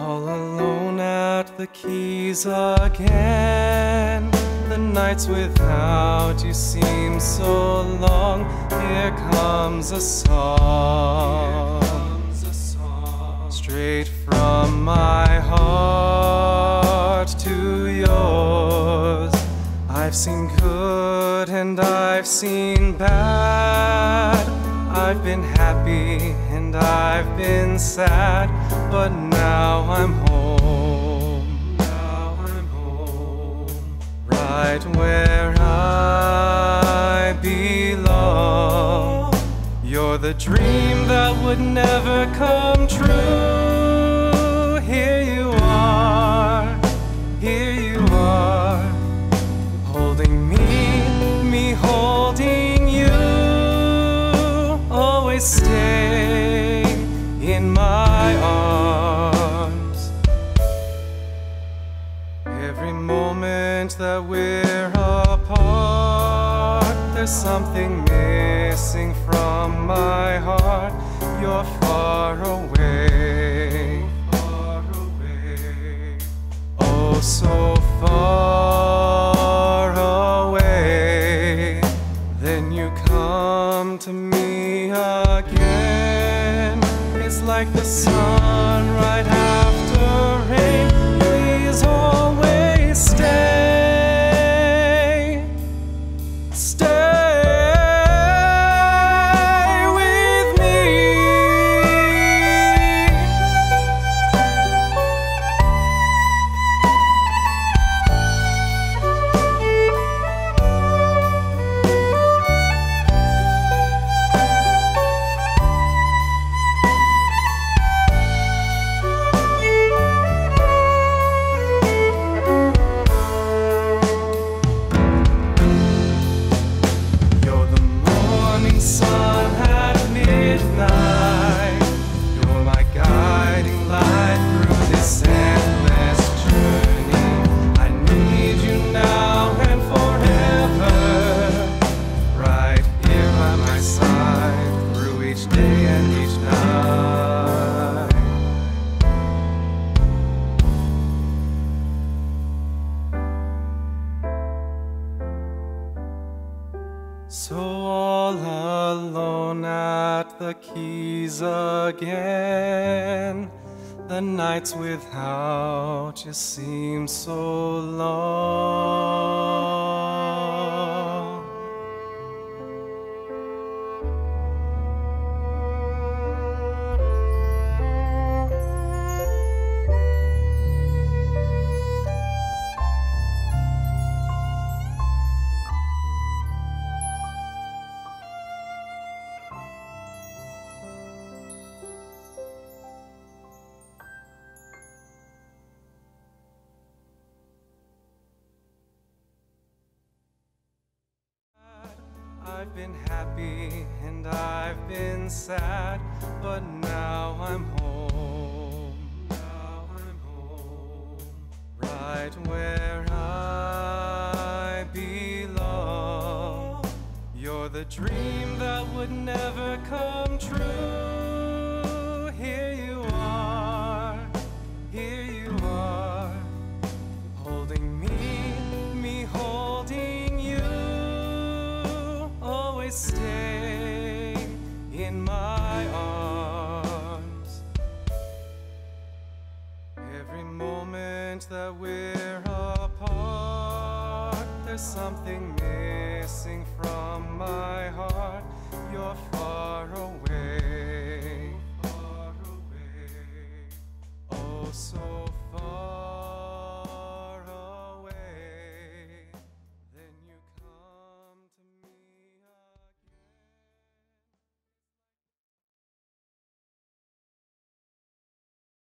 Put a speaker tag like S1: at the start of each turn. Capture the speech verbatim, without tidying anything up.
S1: All alone at the keys again. The nights without you seem so long. Here comes a song, straight from my heart to yours. I've seen good and I've seen bad. I've been happy and I've been sad, but now I'm home. Now I'm home, right where I belong. You're the dream that would never come true. Here you are, here you are, holding me, me holding you. Always stay in my arms. Every moment that we're apart, there's something missing from my heart. You're far away, far away, oh so far away. Then you come to me again. It's like the sun right after rain. Please always stay, stay with me. Sun at midnight, you're my guiding light through this endless journey. I need you now and forever, right here by my side, through each day and each night. So all alone at the keys again. The nights without you seem so long. I've been happy and I've been sad, but now I'm home. Now I'm home, right where I belong. You're the dream that would never come true. Here you are, here you are, holding me, me holding you. Always stay in my arms. Every moment that we're apart, there's something missing from my heart. You're far away, far away, oh so far.